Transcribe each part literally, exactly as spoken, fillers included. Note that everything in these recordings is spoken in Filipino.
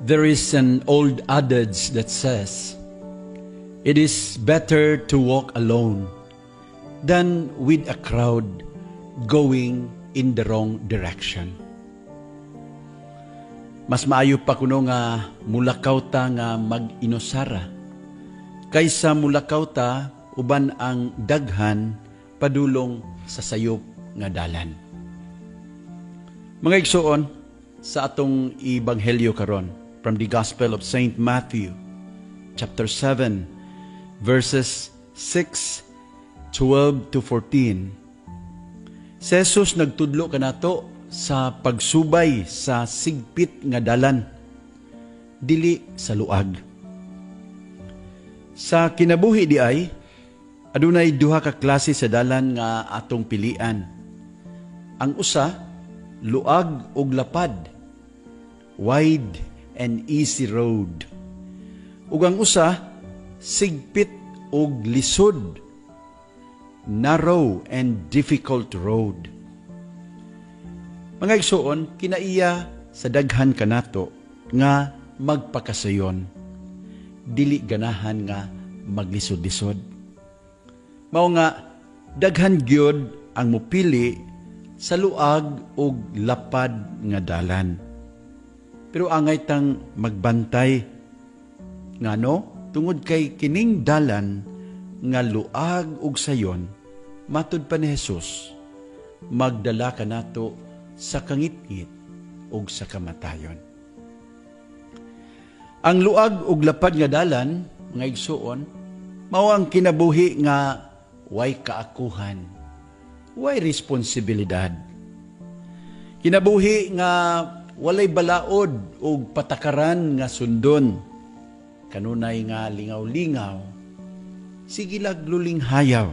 There is an old adage that says, "It is better to walk alone than with a crowd going in the wrong direction." Mas maayo pa kuno nga mulakaw ta nga mag-inosara kaysa mulakaw ta uban ang daghan padulong sa sayop nga dalan. Mga igsoon, sa atong ibanghelyo karon from the Gospel of Saint Matthew, chapter seven, verses six, twelve to fourteen. Si Jesus nagtudlo kanato sa pagsubay sa sigpit nga dalan, dili sa luag. Sa kinabuhi di ay, adunay duha ka klase sa dalan nga atong pilian. Ang usa, luag ug lapad, wide and easy road. Ug ang usa, sigpit ug lisod, narrow and difficult road. Mga igsoon, kinaiya sa daghan kanato nga magpakasayon, dili ganahan nga maglisod-lisod. Mao nga daghan gyud ang mupili sa luag ug lapad nga dalan. Pero angay tang magbantay ngano tungod kay kining dalan nga luag ug sayon, matud pa ni Jesus, magdala kanato sa kangit-ngit ug sa kamatayon. Ang luag ug lapad nga dalan, mga igsoon, mao ang kinabuhi nga way kaakuhan, way responsibilidad. Kinabuhi nga walay balaod ug patakaran nga sundon, kanunay nga lingaw-lingaw, sigilag luling hayaw.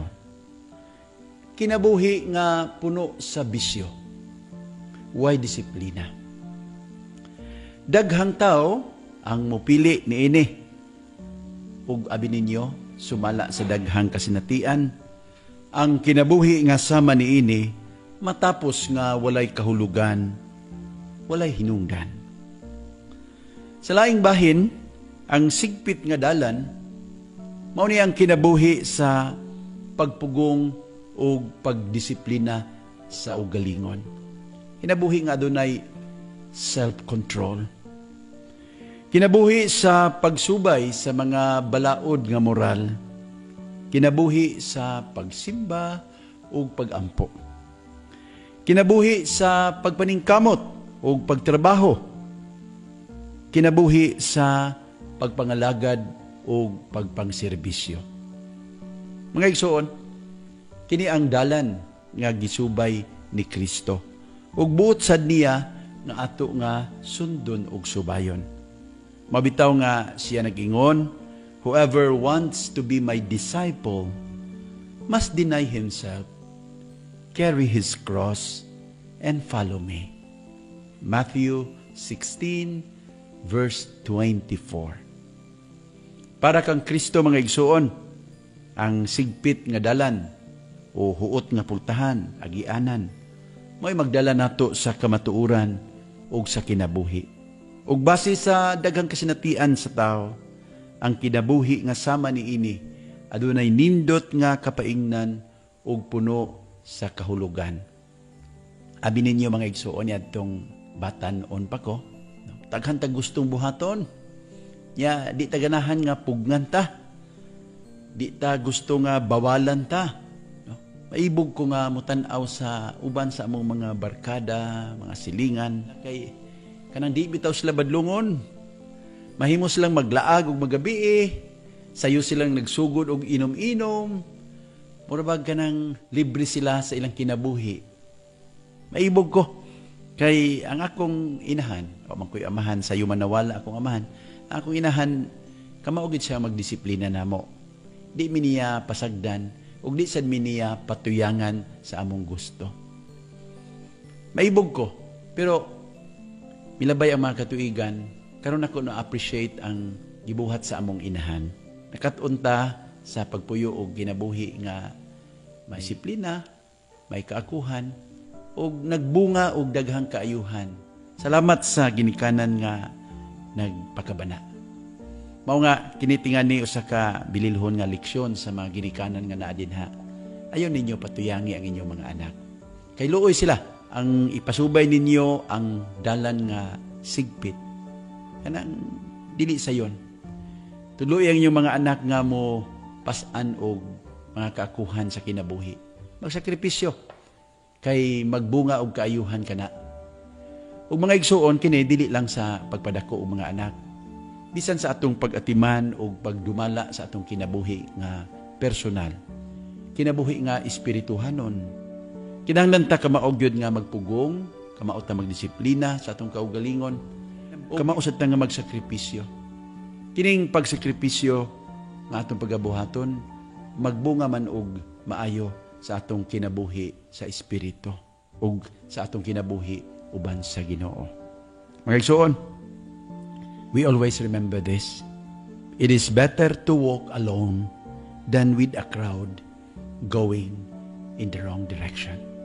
Kinabuhi nga puno sa bisyo, way disiplina. Daghang tao ang mupili niini, ug abi ninyo sumala sa daghang kasinatian, ang kinabuhi nga sama niini matapos nga walay kahulugan, walay hinungdan. Sa laing bahin, ang sigpit nga dalan mao ni ang kinabuhi sa pagpugong o pagdisiplina sa ugalingon. Kinabuhi nga adunay self-control. Kinabuhi sa pagsubay sa mga balaod nga moral. Kinabuhi sa pagsimba o pagampo. Kinabuhi sa pagpaningkamot o pagtrabaho. Kinabuhi sa pagpangalagad o pagpangserbisyo. Mga igsoon, kini ang dalan nga gisubay ni Kristo. Ug buot sad niya nga ato nga sundon ug subayon. Mabitaw nga siya nag-ingon, "Whoever wants to be my disciple must deny himself, carry his cross, and follow me." Matthew sixteen, verse twenty-four. Para kang Kristo, mga igsoon, ang sigpit nga dalan o huot nga pultahan, agianan, may magdala nato sa kamatuuran o sa kinabuhi. Ug base sa daghang kasinatian sa tao, ang kinabuhi nga sama niini adunay nindot nga kapaingnan ug puno sa kahulugan. Abi ninyo, mga igsoon, yadtong batan-on pa ko, daghan ta gustong buhaton. Ya, di ta ganahan nga pugnan ta. Di ta gusto nga bawalan ta. Maibog ko nga mutan-aw sa uban sa among mga barkada, mga silingan, kay kanang di bitaw sila badlungon. Mahimo silang maglaag ug magabi, sayo silang nagsugod og inom-inom. Mura bag kanang libre sila sa ilang kinabuhi. Maibog ko kay ang akong inahan, o man ko'y amahan, sayo man nawala akong amahan, akong inahan kamaugid siya magdisiplina namo. Di mi niya pasagdan ug di sad mi niya patuyangan sa among gusto. Maibog ko, pero milabay ang mga katuigan, karon ako na-appreciate ang gibuhat sa among inahan. Nakatunta sa pagpuyo og ginabuhi nga may disiplina, may kaakuhan, og nagbunga og daghang kaayuhan. Salamat sa ginikanan nga nagpakabana. Mao nga kinitingan ni usa ka bililhon nga leksyon sa mga ginikanan nga naa dinha. Ayon ninyo patuyangi ang inyong mga anak. Kay luoy sila ang ipasubay ninyo ang dalan nga sigpit. Kanang dili sayon. Tuloy ang inyong mga anak nga mo pasan og mga kaakuhan sa kinabuhi. Magsakripisyo kay magbunga og kaayuhan kana. Ug mga igsuon kini dili lang sa pagpadako og mga anak. Bisan sa atong pag-atiman o pagdumala sa atong kinabuhi nga personal. Kinabuhi nga espirituhanon. Kinahanglan ta kamaog gyud nga magpugong, kamaot ta magdisiplina sa atong kaugalingon, kamausad ta nga magsakripisyo. Kining pagsakripisyo nga atong pagabuhaton, magbunga man og maayo sa atong kinabuhi sa espiritu ug sa atong kinabuhi uban sa Ginoo. Mga igsoon, we always remember this. It is better to walk alone than with a crowd going in the wrong direction.